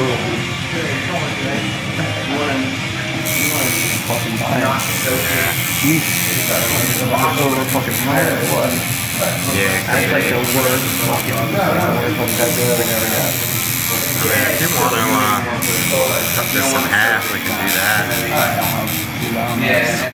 Fucking fire. Over fucking fire or what? Yeah, That's like the worst fucking worst that I've ever got. If you want to cut this in half, we can do that. Yeah.